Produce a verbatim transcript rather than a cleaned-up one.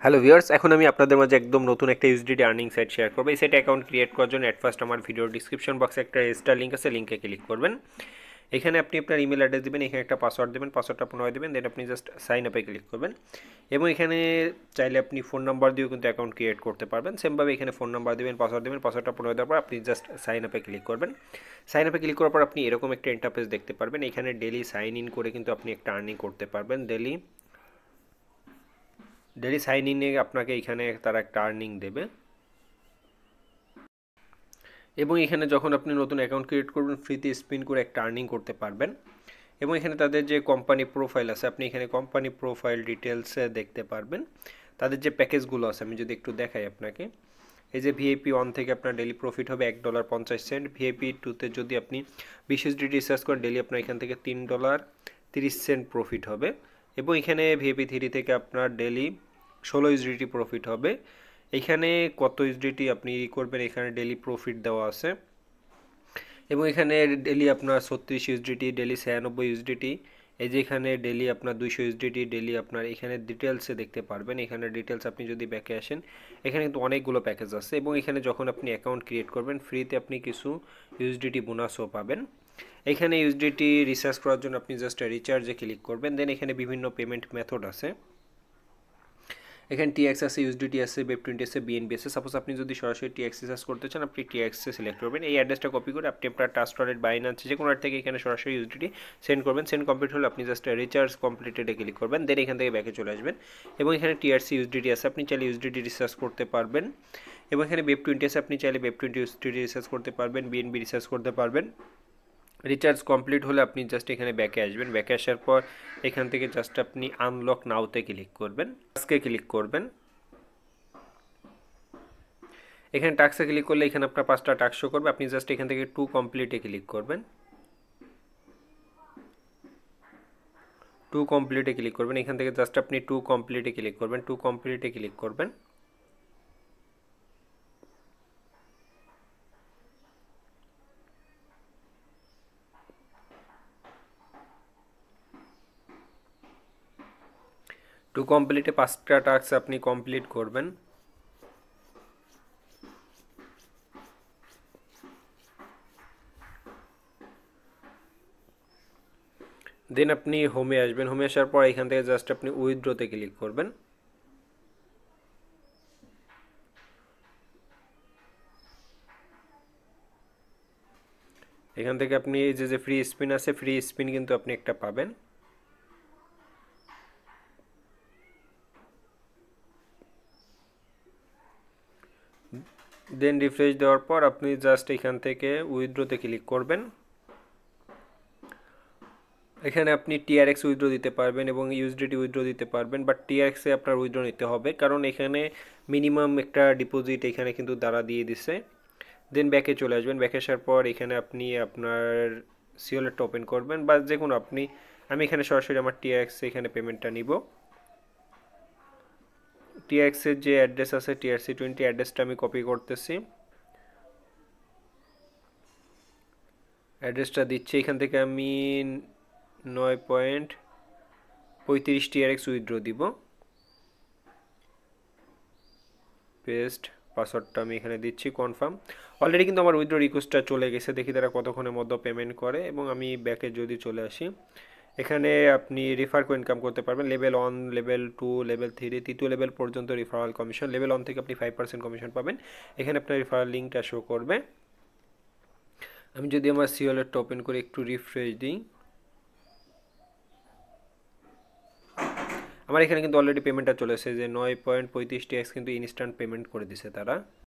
Hello viewers, এখন আমি আপনাদের মাঝে একদম নতুন একটা ইউএসডিটি আর্নিং সাইট শেয়ার করব। এই সাইট অ্যাকাউন্ট ক্রিয়েট করার জন্য এট ফার্স্ট আমার ভিডিওর ডিসক্রিপশন বক্সে একটা রেজিস্টার লিঙ্ক আছে, লিঙ্কে ক্লিক করবেন। এখানে আপনি আপনার ইমেল অ্যাড্রেস দেবেন, এখানে একটা পাসওয়ার্ড দেবেন, পাসওয়ার্ডটা পুনরায় দেবেন, দেন আপনি জাস্ট সাইন আপে ক্লিক করবেন। এবং এখানে চাইলে আপনি ফোন নাম্বার দিয়েও কিন্তু অ্যাকাউন্ট ক্রিয়েট করতে পারবেন। সেমভাবে এখানে ফোন নাম্বার দেবেন, পাসওয়ার্ড দেবেন, পাসওয়ার্ডটা পুনরায় দেওয়ার পর আপনি জাস্ট সাইন আপে ক্লিক করবেন। সাইন আপে ক্লিক করার পর আপনি এরকম একটা ইন্টারফেস দেখতে পারবেন। এখানে ডেলি সাইন ইন করে কিন্তু আপনি একটা আর্নিং করতে পারবেন। ডেলি ডেলি সাইন ইনে আপনাকে এখানে তারা একটা আর্নিং দেবে। এবং এখানে যখন আপনি নতুন অ্যাকাউন্ট ক্রিয়েট করবেন, ফ্রিতে স্পিন করে একটা আর্নিং করতে পারবেন। এবং এখানে তাদের যে কোম্পানি প্রোফাইল আছে, আপনি এখানে কোম্পানি প্রোফাইল ডিটেলসে দেখতে পারবেন। তাদের যে প্যাকেজগুলো আছে আমি যদি একটু দেখাই আপনাকে, এই যে ভিআইপি ওয়ান থেকে আপনার ডেলি প্রফিট হবে এক ডলার পঞ্চাশ সেন্ট। ভিআইপি টুতে যদি আপনি বিশ ইউএসডি রিসার্চ করেন, ডেলি আপনার এখান থেকে তিন ডলার তিরিশ সেন্ট প্রফিট হবে। এবং এখানে ভিআইপি থ্রি থেকে আপনার ডেলি ষোলো ইউএসডি প্রফিট হবে। এখানে কত ইউএসডি আপনি করবেন, এখানে ডেলি প্রফিট দেওয়া আছে। এবং এখানে ডেলি আপনার ছত্রিশ ইউএসডি, ডেলি ছিয়ানব্বই ইউএসডি, এই যে এখানে ডেলি আপনার দুইশো ইউএসডি, ডেলি আপনার এখানে ডিটেলসে দেখতে পারবেন। এখানে ডিটেলস আপনি যদি ব্যাকে আসেন, এখানে কিন্তু অনেকগুলো প্যাকেজ আছে। এবং এখানে যখন আপনি অ্যাকাউন্ট ক্রিয়েট করবেন, ফ্রিতে আপনি কিছু ইউএসডি বোনাসও পাবেন। এখানে ইউএসডি রিসার্চ করার জন্য আপনি জাস্ট রিচার্জে ক্লিক করবেন। দেন এখানে বিভিন্ন পেমেন্ট মেথড আছে। এখানে টিএক্স আছে, ইউএসডিটি আছে, বেব টোয়েন্টি আছে, বিএনবি আছে। সাপোজ আপনি যদি সরাসরি টিএক্স রিসার্চ করতে চান, আপনি টিএক্সে সিলেক্ট করবেন। এই অ্যাড্রেসটা কপি করে আপনি আপনার ট্রাস্ট ওয়ালেট, বাইন্যান্স যে কোনো থেকে এখানে সরাসরি ইউএসডিটি সেন্ড করবেন। সেন্ড কমপ্লিট হলে আপনি জাস্ট রিচার্জ কমপ্লিটেডে ক্লিক করবেন। দেন এখান থেকে ব্যাকে চলে আসবেন। এবং এখানে টিআরসি ইউএসডিটি আছে, আপনি চাইলে ইউএসডিটি রিসার্চ করতে পারবেন। এবং এখানে বেব টোয়েন্টি আছে, আপনি চাইলে বেব টোয়েন্টি ইউএসডিটি রিসার্চ করতে পারবেন, বিএনবি রিসার্চ করতে পারবেন। রিচার্জ কমপ্লিট হলে আপনি জাস্ট এখানে ব্যাকে আসবেন। ব্যাকে আসার পর এখান থেকে জাস্ট আপনি আনলক নাওতে ক্লিক করবেন, আজকে ক্লিক করবেন। এখানে টাস্কে ক্লিক করলে এখানে আপনার পাঁচটা টাস্ক শো করবে। আপনি জাস্ট এখান থেকে টু কমপ্লিটে ক্লিক করবেন। টু কমপ্লিটে ক্লিক করবেন। এখান থেকে জাস্ট আপনি টু কমপ্লিটে ক্লিক করবেন। টু কমপ্লিটে ক্লিক করবেন। টু কমপ্লিটে পাঁচটা টাস্ক আপনি কমপ্লিট করবেন। দেন আপনি হোমে আসবেন। হোমে আসার পর এখান থেকে জাস্ট আপনি উইথড্রোতে ক্লিক করবেন। এখান থেকে আপনি এই যে যে ফ্রি স্পিন আছে, ফ্রি স্পিন কিন্তু আপনি একটা পাবেন। দেন রিফ্রেশ দেওয়ার পর আপনি জাস্ট এখান থেকে উইথড্রোতে ক্লিক করবেন। এখানে আপনি টিআরএক্স উইথড্র দিতে পারবেন এবং ইউএসডিটি উইথড্র দিতে পারবেন, বাট টিআরএক্সে আপনার উইথড্র নিতে হবে, কারণ এখানে মিনিমাম একটা ডিপোজিট এখানে কিন্তু তারা দিয়ে দিছে। দেন ব্যাকে চলে আসবেন। ব্যাকে আসার পর এখানে আপনি আপনার সিওলেটটা ওপেন করবেন, বা যে কোনো আপনি, আমি এখানে সরাসরি আমার টিআরএক্সে এখানে পেমেন্টটা নিব। টিআরএক্সের যে অ্যাড্রেস আছে, টিআরসি টোয়েন্টি অ্যাড্রেসটা আমি কপি করতেছি, অ্যাড্রেসটা দিচ্ছি। এখান থেকে আমি নয় পয়েন্ট পঁয়ত্রিশ টিআরএক্স উইথড্র দিব। পেস্ট, পাসওয়ার্ডটা আমি এখানে দিচ্ছি, কনফার্ম। অলরেডি কিন্তু আমার উইথড্র রিকোয়েস্টটা চলে গেছে, দেখি তারা কতক্ষণের মধ্যে পেমেন্ট করে। এবং আমি ব্যাকে যদি চলে আসি, এখানে আপনি রেফার করে ইনকাম করতে পারবেন। Level one, level two, level three, তৃতীয় লেভেল পর্যন্ত রেফারাল কমিশন। লেভেল ওয়ান থেকে আপনি ফাইভ পার্সেন্ট কমিশন পাবেন। এখানে আপনার রেফারাল লিঙ্কটা শো করবে। আমি যদি আমার সিওলেটটা ওপেন করে একটু রিফ্রেশ দিই, আমার এখানে কিন্তু অলরেডি পেমেন্টটা চলে এসেছে, যে নয় পয়েন্ট পঁয়ত্রিশ টিএক্স কিন্তু ইনস্ট্যান্ট পেমেন্ট করে দিছে তারা।